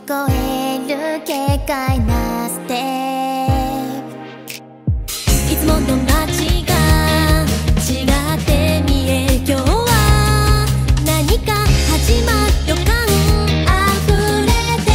こえる軽快なステップ、いつもと街が違って見える今日は何か始まる予感溢れて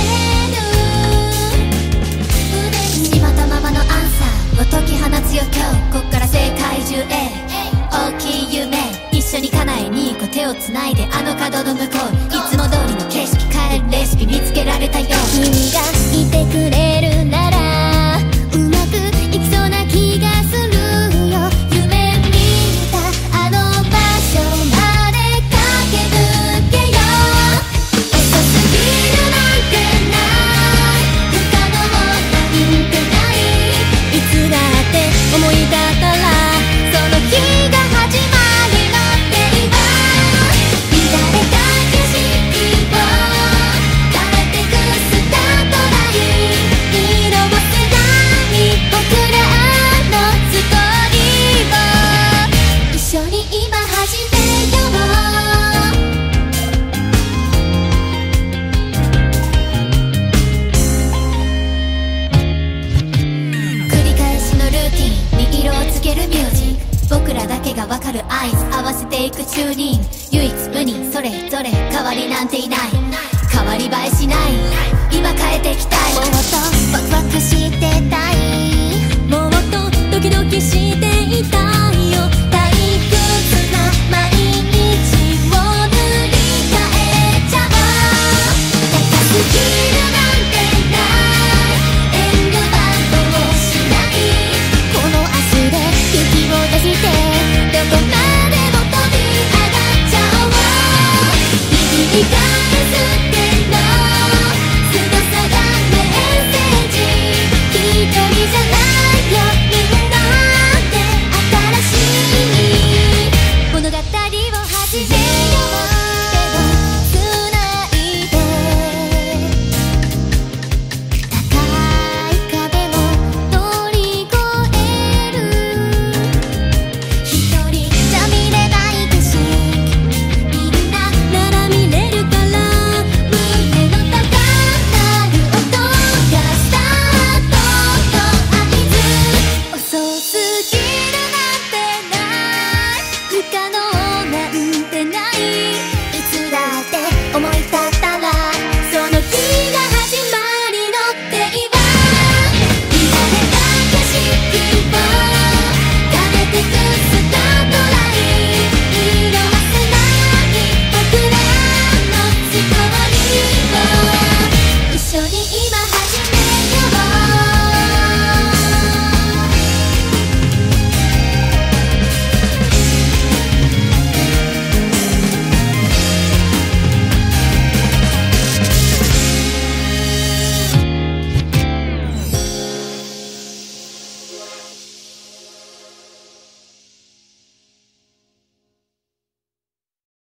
る、しまったままのアンサーを解き放つよ今日、こっから世界中へ大きい夢一緒に叶えに行こう、手をつないであの角の向こう、いつも通りの景色変えるレシピ見つけられたよ。君がいてくれるならうまくいきそうな気がするよ、夢見たあの場所まで駆け抜けよう、遅すぎるなんてない不可能なんてない、いつだって思いだったらその日が始まりのって今乱れた景色を変えてくスタートライン、色褪せない僕らのストーリーを一緒に今始めよう、繰り返しのルーティンに色をつけるミュージック、僕らだけがわかる合図合わせていくチューニング、唯一無二それぞれ変わりなんていない、変わり映えしない